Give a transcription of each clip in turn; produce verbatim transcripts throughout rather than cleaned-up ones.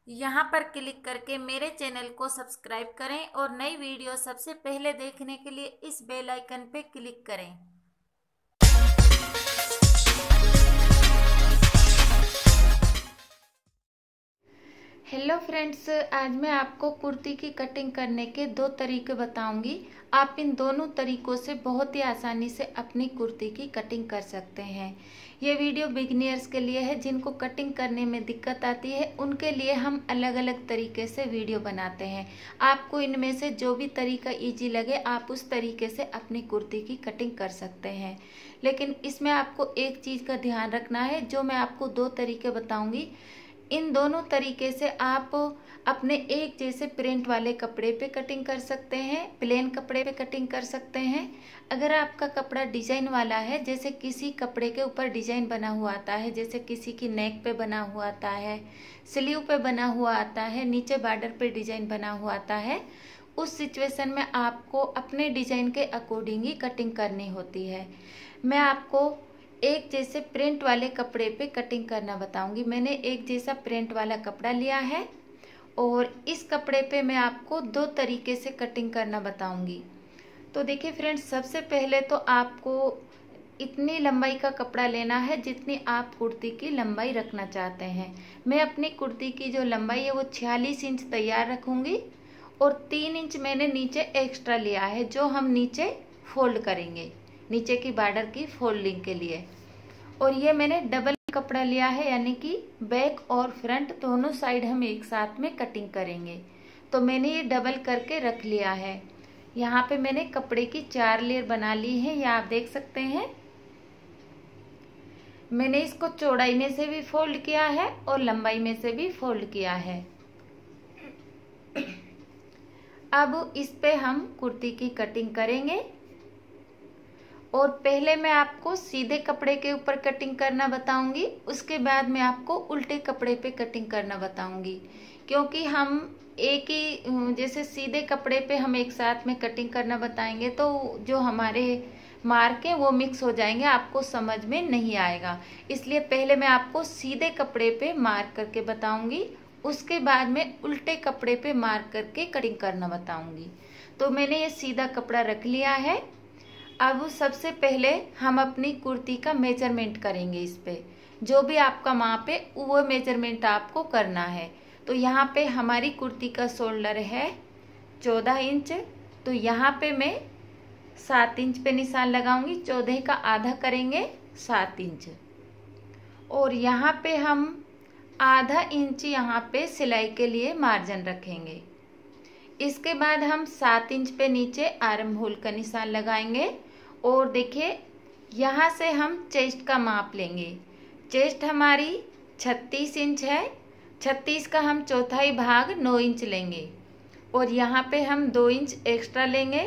यहाँ पर क्लिक करके मेरे चैनल को सब्सक्राइब करें और नई वीडियो सबसे पहले देखने के लिए इस बेल आइकन पे क्लिक करें। हेलो फ्रेंड्स, आज मैं आपको कुर्ती की कटिंग करने के दो तरीके बताऊंगी। आप इन दोनों तरीकों से बहुत ही आसानी से अपनी कुर्ती की कटिंग कर सकते हैं। ये वीडियो बिगिनर्स के लिए है, जिनको कटिंग करने में दिक्कत आती है उनके लिए हम अलग अलग तरीके से वीडियो बनाते हैं। आपको इनमें से जो भी तरीका इजी लगे आप उस तरीके से अपनी कुर्ती की कटिंग कर सकते हैं। लेकिन इसमें आपको एक चीज़ का ध्यान रखना है, जो मैं आपको दो तरीके बताऊँगी, इन दोनों तरीके से आप अपने एक जैसे प्रिंट वाले कपड़े पे कटिंग कर सकते हैं, प्लेन कपड़े पे कटिंग कर सकते हैं। अगर आपका कपड़ा डिजाइन वाला है, जैसे किसी कपड़े के ऊपर डिजाइन बना हुआ आता है, जैसे किसी की नेक पे बना हुआ आता है, स्लीव पे बना हुआ आता है, नीचे बॉर्डर पे डिजाइन बना हुआ आता है, उस सिचुएशन में आपको अपने डिजाइन के अकॉर्डिंग ही कटिंग करनी होती है। मैं आपको एक जैसे प्रिंट वाले कपड़े पे कटिंग करना बताऊंगी। मैंने एक जैसा प्रिंट वाला कपड़ा लिया है और इस कपड़े पे मैं आपको दो तरीके से कटिंग करना बताऊंगी। तो देखिए फ्रेंड्स, सबसे पहले तो आपको इतनी लंबाई का कपड़ा लेना है जितनी आप कुर्ती की लंबाई रखना चाहते हैं। मैं अपनी कुर्ती की जो लंबाई है वो छियालीस इंच तैयार रखूंगी और तीन इंच मैंने नीचे एक्स्ट्रा लिया है, जो हम नीचे फोल्ड करेंगे, नीचे की बॉर्डर की फोल्डिंग के लिए। और ये मैंने डबल कपड़ा लिया है, यानी कि बैक और फ्रंट दोनों साइड हम एक साथ में कटिंग करेंगे। तो मैंने ये डबल करके रख लिया है। यहाँ पे मैंने कपड़े की चार लेयर बना ली है, ये आप देख सकते हैं। मैंने इसको चौड़ाई में से भी फोल्ड किया है और लंबाई में से भी फोल्ड किया है। अब इस पे हम कुर्ती की कटिंग करेंगे और पहले मैं आपको सीधे कपड़े के ऊपर कटिंग करना बताऊंगी, उसके बाद मैं आपको उल्टे कपड़े पे कटिंग करना बताऊंगी। क्योंकि हम एक ही जैसे सीधे कपड़े पे हम एक साथ में कटिंग करना बताएंगे तो जो हमारे मार्क हैं वो मिक्स हो जाएंगे, आपको समझ में नहीं आएगा। इसलिए पहले मैं आपको सीधे कपड़े पे मार्क करके बताऊंगी, उसके बाद मैं उल्टे कपड़े पे मार्क करके कटिंग करना बताऊंगी। तो मैंने ये सीधा कपड़ा रख लिया है। अब सबसे पहले हम अपनी कुर्ती का मेजरमेंट करेंगे। इस पे जो भी आपका माप है वो मेजरमेंट आपको करना है। तो यहाँ पे हमारी कुर्ती का शोल्डर है चौदह इंच, तो यहाँ पे मैं सात इंच पे निशान लगाऊंगी। चौदह का आधा करेंगे सात इंच, और यहाँ पे हम आधा इंच यहाँ पे सिलाई के लिए मार्जिन रखेंगे। इसके बाद हम सात इंच पे नीचे आर्म होल का निशान लगाएंगे। और देखिए यहाँ से हम चेस्ट का माप लेंगे। चेस्ट हमारी छत्तीस इंच है, छत्तीस का हम चौथाई भाग नौ इंच लेंगे और यहाँ पे हम दो इंच एक्स्ट्रा लेंगे।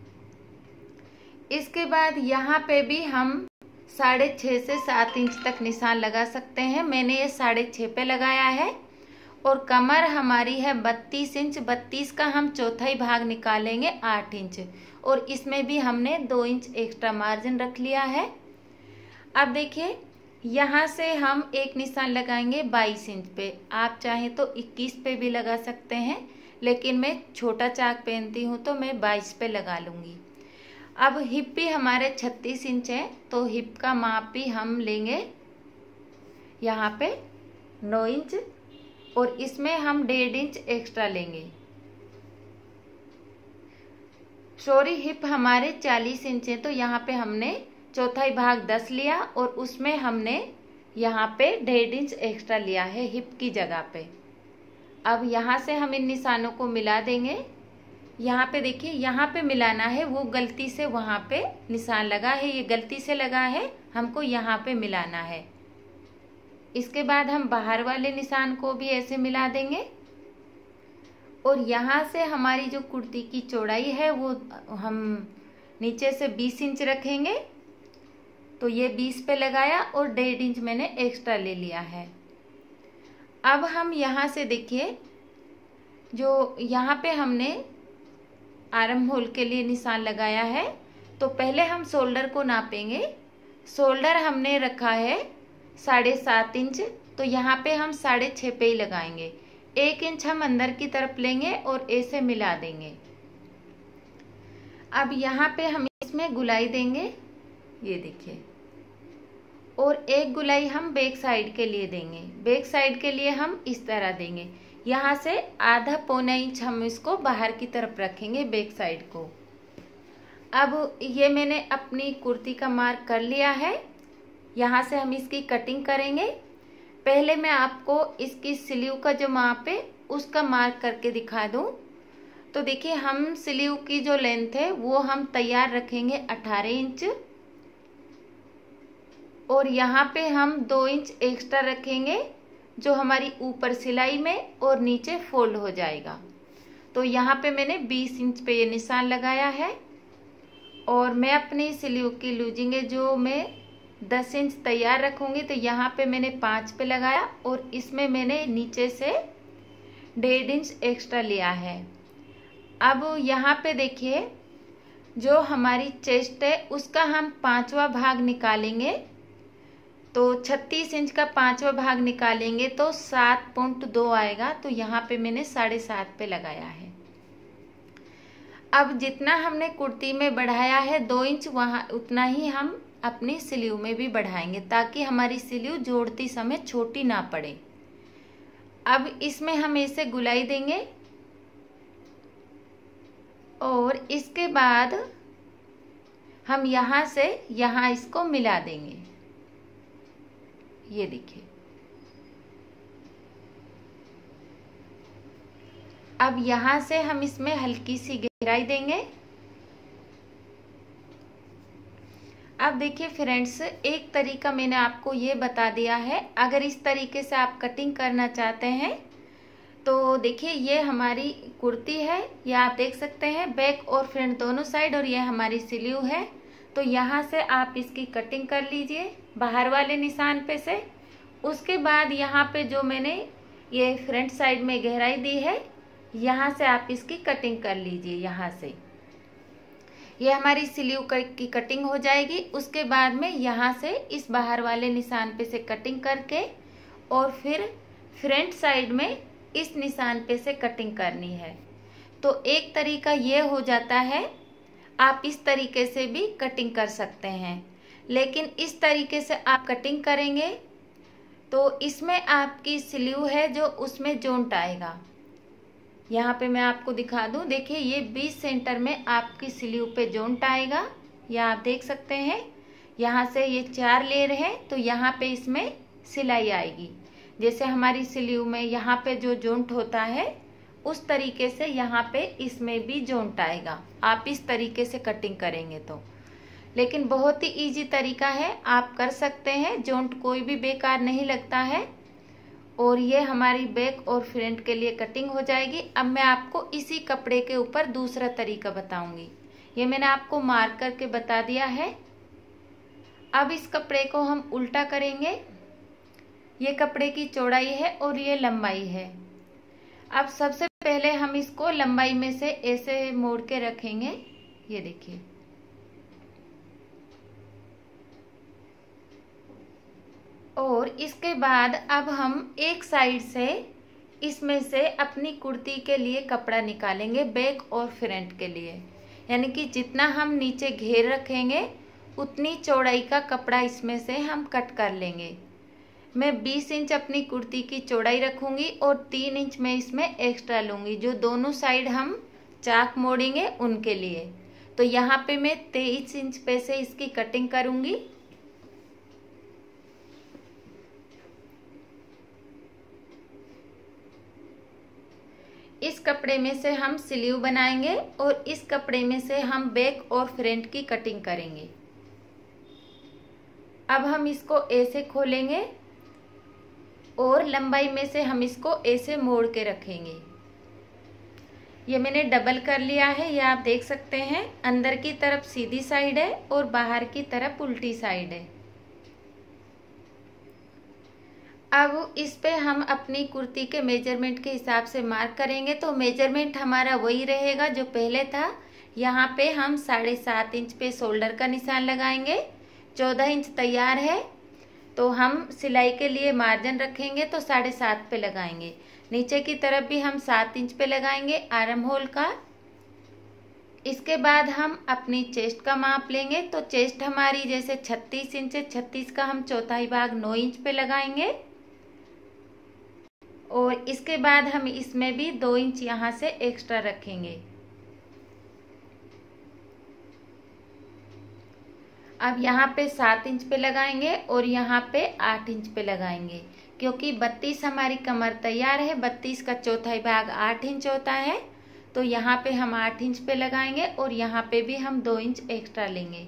इसके बाद यहाँ पे भी हम साढ़े छः से सात इंच तक निशान लगा सकते हैं। मैंने ये साढ़े छः पे लगाया है। और कमर हमारी है बत्तीस इंच, बत्तीस का हम चौथाई भाग निकालेंगे आठ इंच, और इसमें भी हमने दो इंच एक्स्ट्रा मार्जिन रख लिया है। अब देखिए यहाँ से हम एक निशान लगाएंगे बाईस इंच पे, आप चाहें तो इक्कीस पे भी लगा सकते हैं, लेकिन मैं छोटा चाक पहनती हूँ तो मैं बाईस पे लगा लूँगी। अब हिप भी हमारे छत्तीस इंच है, तो हिप का माप भी हम लेंगे यहाँ पे नौ इंच, और इसमें हम डेढ़ इंच एक्स्ट्रा लेंगे। सॉरी, हिप हमारे चालीस इंच है, तो यहाँ पे हमने चौथाई भाग दस लिया और उसमें हमने यहाँ पे डेढ़ इंच एक्स्ट्रा लिया है हिप की जगह पे। अब यहाँ से हम इन निशानों को मिला देंगे। यहाँ पे देखिए, यहाँ पे मिलाना है, वो गलती से वहाँ पे निशान लगा है, ये गलती से लगा है, हमको यहाँ पे मिलाना है। इसके बाद हम बाहर वाले निशान को भी ऐसे मिला देंगे। और यहाँ से हमारी जो कुर्ती की चौड़ाई है वो हम नीचे से बीस इंच रखेंगे, तो ये बीस पे लगाया और डेढ़ इंच मैंने एक्स्ट्रा ले लिया है। अब हम यहाँ से देखिए, जो यहाँ पे हमने आर्म होल के लिए निशान लगाया है, तो पहले हम शोल्डर को नापेंगे। शोल्डर हमने रखा है साढ़े सात इंच, तो यहाँ पे हम साढ़े छः पे ही लगाएंगे। एक इंच हम अंदर की तरफ लेंगे और ऐसे मिला देंगे। अब यहाँ पे हम इसमें गुलाई देंगे, ये देखिए, और एक गुलाई हम बैक साइड के लिए देंगे। बैक साइड के लिए हम इस तरह देंगे, यहाँ से आधा पौना इंच हम इसको बाहर की तरफ रखेंगे बैक साइड को। अब ये मैंने अपनी कुर्ती का मार्क कर लिया है, यहाँ से हम इसकी कटिंग करेंगे। पहले मैं आपको इसकी स्लीव का जो माप है उसका मार्क करके दिखा दूं। तो देखिए, हम स्लीव की जो लेंथ है वो हम तैयार रखेंगे अठारह इंच, और यहाँ पे हम दो इंच एक्स्ट्रा रखेंगे जो हमारी ऊपर सिलाई में और नीचे फोल्ड हो जाएगा। तो यहाँ पे मैंने बीस इंच पे ये निशान लगाया है, और मैं अपनी स्लीव की लूजिंग जो मैं दस इंच तैयार रखूंगी, तो यहाँ पे मैंने पाँच पे लगाया और इसमें मैंने नीचे से डेढ़ इंच एक्स्ट्रा लिया है। अब यहाँ पे देखिए, जो हमारी चेस्ट है उसका हम पांचवा भाग निकालेंगे, तो छत्तीस इंच का पांचवा भाग निकालेंगे तो सात पॉइंट दो आएगा। तो यहाँ पे मैंने साढ़े सात पे लगाया है। अब जितना हमने कुर्ती में बढ़ाया है दो इंच, वहाँ उतना ही हम अपनी स्लीव में भी बढ़ाएंगे, ताकि हमारी स्लीव जोड़ती समय छोटी ना पड़े। अब इसमें हम ऐसे गुलाई देंगे और इसके बाद हम यहाँ से यहाँ इसको मिला देंगे, ये देखिए। अब यहाँ से हम इसमें हल्की सी गहराई देंगे। अब देखिए फ्रेंड्स, एक तरीका मैंने आपको ये बता दिया है। अगर इस तरीके से आप कटिंग करना चाहते हैं तो देखिए, ये हमारी कुर्ती है, ये आप देख सकते हैं बैक और फ्रंट दोनों साइड, और ये हमारी स्लीव है। तो यहाँ से आप इसकी कटिंग कर लीजिए बाहर वाले निशान पे से। उसके बाद यहाँ पे जो मैंने ये फ्रंट साइड में गहराई दी है, यहाँ से आप इसकी कटिंग कर लीजिए। यहाँ से ये हमारी स्लीव की कटिंग हो जाएगी। उसके बाद में यहाँ से इस बाहर वाले निशान पे से कटिंग करके और फिर फ्रंट साइड में इस निशान पे से कटिंग करनी है। तो एक तरीका ये हो जाता है, आप इस तरीके से भी कटिंग कर सकते हैं। लेकिन इस तरीके से आप कटिंग करेंगे तो इसमें आपकी स्लीव है जो उसमें जोंट आएगा। यहाँ पे मैं आपको दिखा दूं, देखिए ये बीस सेंटर में आपकी स्लीव पे जोंट आएगा, यह आप देख सकते हैं। यहाँ से ये चार लेयर है तो यहाँ पे इसमें सिलाई आएगी। जैसे हमारी स्लीव में यहाँ पे जो जोंट होता है उस तरीके से यहाँ पे इसमें भी जोंट आएगा, आप इस तरीके से कटिंग करेंगे तो। लेकिन बहुत ही इजी तरीका है, आप कर सकते हैं, जोंट कोई भी बेकार नहीं लगता है। और ये हमारी बैक और फ्रंट के लिए कटिंग हो जाएगी। अब मैं आपको इसी कपड़े के ऊपर दूसरा तरीका बताऊंगी। ये मैंने आपको मार्क करके बता दिया है। अब इस कपड़े को हम उल्टा करेंगे। ये कपड़े की चौड़ाई है और ये लंबाई है। अब सबसे पहले हम इसको लंबाई में से ऐसे मोड़ के रखेंगे, ये देखिए। और इसके बाद अब हम एक साइड से इसमें से अपनी कुर्ती के लिए कपड़ा निकालेंगे, बैक और फ्रंट के लिए। यानी कि जितना हम नीचे घेर रखेंगे उतनी चौड़ाई का कपड़ा इसमें से हम कट कर लेंगे। मैं बीस इंच अपनी कुर्ती की चौड़ाई रखूंगी और तीन इंच में इसमें एक्स्ट्रा लूंगी, जो दोनों साइड हम चाक मोड़ेंगे उनके लिए। तो यहाँ पे मैं तेईस इंच पे से इसकी कटिंग करूंगी। इस कपड़े में से हम स्लीव बनाएंगे और इस कपड़े में से हम बैक और फ्रंट की कटिंग करेंगे। अब हम इसको ऐसे खोलेंगे और लंबाई में से हम इसको ऐसे मोड़ के रखेंगे। ये मैंने डबल कर लिया है, ये आप देख सकते हैं। अंदर की तरफ सीधी साइड है और बाहर की तरफ उल्टी साइड है। अब इस पे हम अपनी कुर्ती के मेजरमेंट के हिसाब से मार्क करेंगे। तो मेजरमेंट हमारा वही रहेगा जो पहले था। यहाँ पे हम साढ़े सात इंच पे शोल्डर का निशान लगाएंगे। चौदह इंच तैयार है तो हम सिलाई के लिए मार्जिन रखेंगे तो साढ़े सात पे लगाएंगे। नीचे की तरफ भी हम सात इंच पे लगाएंगे आर्म होल का। इसके बाद हम अपनी चेस्ट का माप लेंगे। तो चेस्ट हमारी जैसे छत्तीस इंच है, छत्तीस का हम चौथाई भाग नौ इंच पे लगाएंगे। और इसके बाद हम इसमें भी दो इंच यहाँ से एक्स्ट्रा रखेंगे। अब यहाँ पे सात इंच पे लगाएंगे और यहाँ पे आठ इंच पे लगाएंगे, क्योंकि बत्तीस हमारी कमर तैयार है। बत्तीस का चौथाई भाग आठ इंच होता है, तो यहाँ पे हम आठ इंच पे लगाएंगे और यहाँ पे भी हम दो इंच एक्स्ट्रा लेंगे।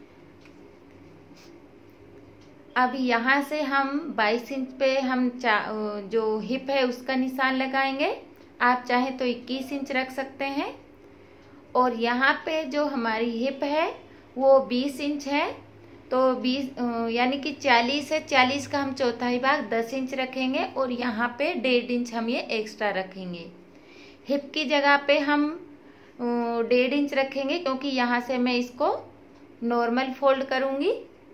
अब यहाँ से हम बाईस इंच पे हम जो हिप है उसका निशान लगाएंगे। आप चाहे तो इक्कीस इंच रख सकते हैं। और यहाँ पे जो हमारी हिप है वो बीस इंच है, तो बीस यानी कि चालीस है। चालीस का हम चौथाई भाग दस इंच रखेंगे और यहाँ पे डेढ़ इंच हम ये एक्स्ट्रा रखेंगे। हिप की जगह पे हम डेढ़ इंच रखेंगे, क्योंकि यहाँ से मैं इसको नॉर्मल फोल्ड करूँगी।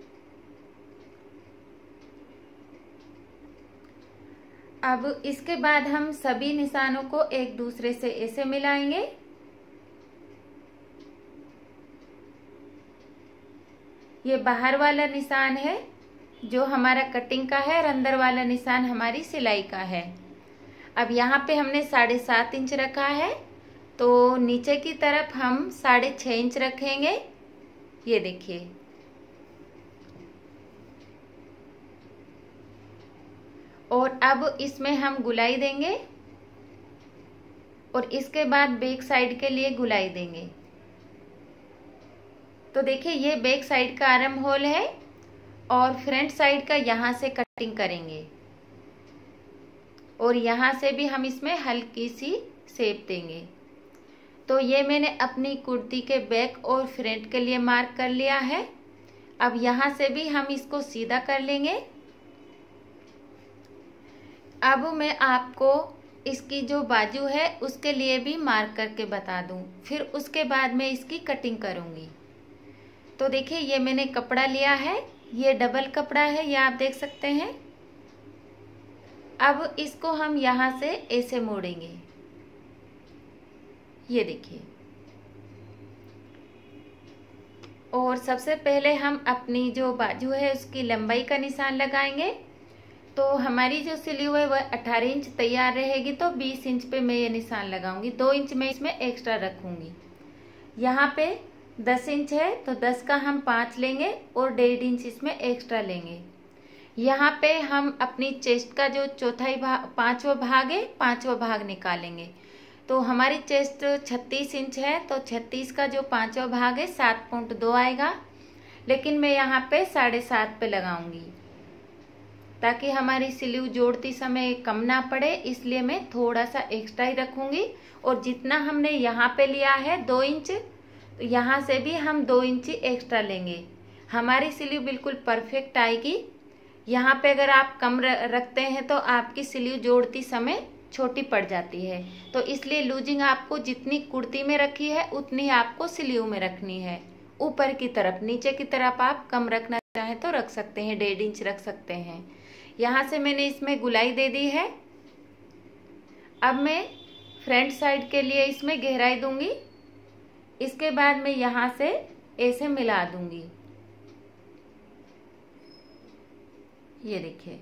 अब इसके बाद हम सभी निशानों को एक दूसरे से ऐसे मिलाएंगे। ये बाहर वाला निशान है जो हमारा कटिंग का है और अंदर वाला निशान हमारी सिलाई का है। अब यहाँ पे हमने साढ़े सात इंच रखा है, तो नीचे की तरफ हम साढ़े छः इंच रखेंगे। ये देखिए, और अब इसमें हम गुलाई देंगे और इसके बाद बैक साइड के लिए गुलाई देंगे। तो देखिए, ये बैक साइड का आर्म होल है और फ्रंट साइड का यहाँ से कटिंग करेंगे और यहाँ से भी हम इसमें हल्की सी शेप देंगे। तो ये मैंने अपनी कुर्ती के बैक और फ्रंट के लिए मार्क कर लिया है। अब यहाँ से भी हम इसको सीधा कर लेंगे। अब मैं आपको इसकी जो बाजू है उसके लिए भी मार्क करके बता दूं, फिर उसके बाद मैं इसकी कटिंग करूंगी। तो देखिए, ये मैंने कपड़ा लिया है, ये डबल कपड़ा है, ये आप देख सकते हैं। अब इसको हम यहाँ से ऐसे मोड़ेंगे। ये देखिए, और सबसे पहले हम अपनी जो बाजू है उसकी लंबाई का निशान लगाएंगे। तो हमारी जो सिली हुई है वह अठारह इंच तैयार रहेगी, तो बीस इंच पे मैं ये निशान लगाऊंगी। दो इंच में इसमें एक्स्ट्रा रखूंगी। यहाँ पे दस इंच है, तो दस का हम पाँच लेंगे और डेढ़ इंच इसमें एक्स्ट्रा लेंगे। यहाँ पे हम अपनी चेस्ट का जो चौथाई भाग पांचवा भाग है, पांचवा भाग निकालेंगे। तो हमारी चेस्ट छत्तीस इंच है, तो छत्तीस का जो पांचवा भाग है सात पॉइंट दो आएगा, लेकिन मैं यहाँ पे साढ़े सात पे लगाऊंगी ताकि हमारी सिलीव जोड़ती समय कम ना पड़े, इसलिए मैं थोड़ा सा एक्स्ट्रा ही रखूंगी। और जितना हमने यहाँ पे लिया है दो इंच, तो यहाँ से भी हम दो इंच एक्स्ट्रा लेंगे। हमारी सिलीव बिल्कुल परफेक्ट आएगी। यहाँ पे अगर आप कम रखते हैं तो आपकी सिलीव जोड़ती समय छोटी पड़ जाती है, तो इसलिए लूजिंग आपको जितनी कुर्ती में रखी है उतनी आपको सिलीव में रखनी है। ऊपर की तरफ, नीचे की तरफ आप कम रखना चाहें तो रख सकते हैं, डेढ़ इंच रख सकते हैं। यहाँ से मैंने इसमें गुलाई दे दी है। अब मैं फ्रंट साइड के लिए इसमें गहराई दूंगी। इसके बाद मैं यहाँ से ऐसे मिला दूंगी। ये देखिए,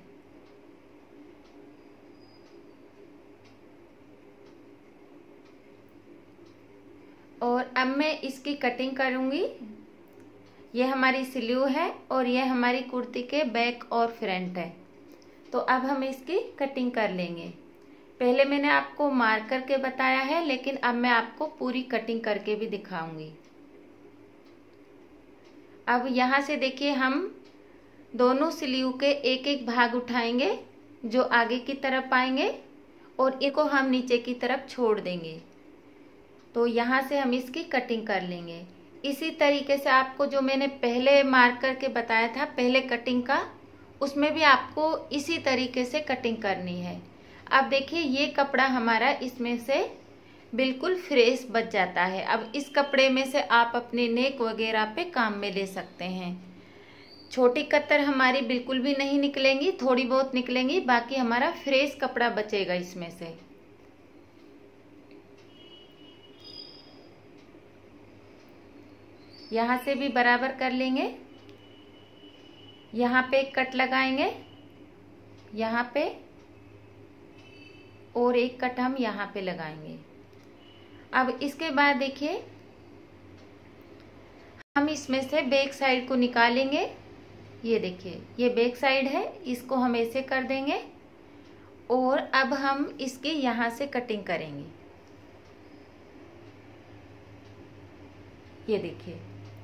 और अब मैं इसकी कटिंग करूंगी। ये हमारी सिलीव है और ये हमारी कुर्ती के बैक और फ्रंट है। तो अब हम इसकी कटिंग कर लेंगे। पहले मैंने आपको मार्क करके बताया है, लेकिन अब मैं आपको पूरी कटिंग करके भी दिखाऊंगी। अब यहाँ से देखिए, हम दोनों सिलीव के एक एक भाग उठाएंगे जो आगे की तरफ आएंगे और इनको हम नीचे की तरफ छोड़ देंगे। तो यहाँ से हम इसकी कटिंग कर लेंगे। इसी तरीके से आपको जो मैंने पहले मार्क करके बताया था पहले कटिंग का, उसमें भी आपको इसी तरीके से कटिंग करनी है। अब देखिए, ये कपड़ा हमारा इसमें से बिल्कुल फ्रेश बच जाता है। अब इस कपड़े में से आप अपने नेक वगैरह पे काम में ले सकते हैं। छोटी कतर हमारी बिल्कुल भी नहीं निकलेंगी, थोड़ी बहुत निकलेंगी, बाकी हमारा फ्रेश कपड़ा बचेगा इसमें से। यहाँ से भी बराबर कर लेंगे, यहाँ पे एक कट लगाएंगे, यहाँ पे और एक कट हम यहाँ पे लगाएंगे। अब इसके बाद देखिए हम इसमें से बैक साइड को निकालेंगे। ये देखिए ये बैक साइड है, इसको हम ऐसे कर देंगे और अब हम इसके यहाँ से कटिंग करेंगे। ये देखिए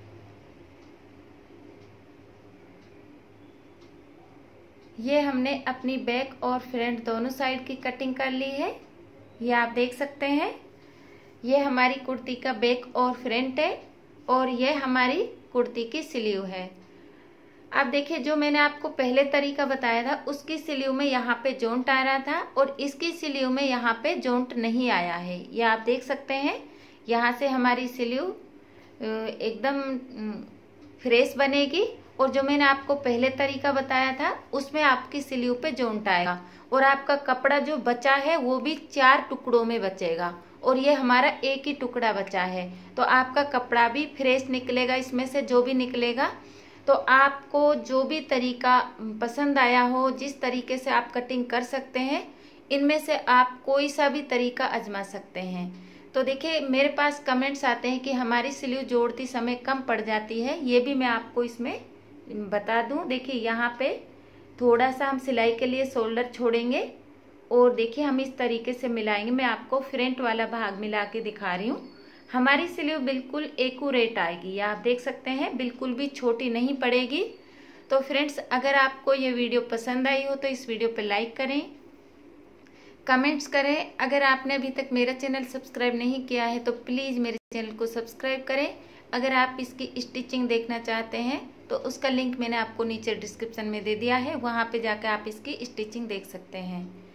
ये हमने अपनी बैक और फ्रंट दोनों साइड की कटिंग कर ली है। ये आप देख सकते हैं, ये हमारी कुर्ती का बैक और फ्रंट है और ये हमारी कुर्ती की स्लीव है। अब देखिए जो मैंने आपको पहले तरीका बताया था उसकी स्लीव में यहाँ पे जॉइंट आ रहा था और इसकी स्लीव में यहाँ पे जॉइंट नहीं आया है। ये आप देख सकते हैं, यहाँ से हमारी स्लीव एकदम फ्रेश बनेगी और जो मैंने आपको पहले तरीका बताया था उसमें आपकी स्लीव पे जॉइंट आएगा और आपका कपड़ा जो बचा है वो भी चार टुकड़ों में बचेगा और ये हमारा एक ही टुकड़ा बचा है। तो आपका कपड़ा भी फ्रेश निकलेगा, इसमें से जो भी निकलेगा। तो आपको जो भी तरीका पसंद आया हो, जिस तरीके से आप कटिंग कर सकते हैं, इनमें से आप कोई सा भी तरीका आजमा सकते हैं। तो देखिए मेरे पास कमेंट्स आते हैं कि हमारी स्लीव जोड़ती समय कम पड़ जाती है, ये भी मैं आपको इसमें बता दूं। देखिए यहाँ पे थोड़ा सा हम सिलाई के लिए शोल्डर छोड़ेंगे और देखिए हम इस तरीके से मिलाएंगे। मैं आपको फ्रंट वाला भाग मिला के दिखा रही हूँ। हमारी स्लीव बिल्कुल एक्यूरेट आएगी, ये आप देख सकते हैं, बिल्कुल भी छोटी नहीं पड़ेगी। तो फ्रेंड्स अगर आपको ये वीडियो पसंद आई हो तो इस वीडियो पे लाइक करें, कमेंट्स करें। अगर आपने अभी तक मेरा चैनल सब्सक्राइब नहीं किया है तो प्लीज़ मेरे चैनल को सब्सक्राइब करें। अगर आप इसकी स्टिचिंग देखना चाहते हैं तो उसका लिंक मैंने आपको नीचे डिस्क्रिप्शन में दे दिया है, वहाँ पे जाकर आप इसकी स्टिचिंग देख सकते हैं।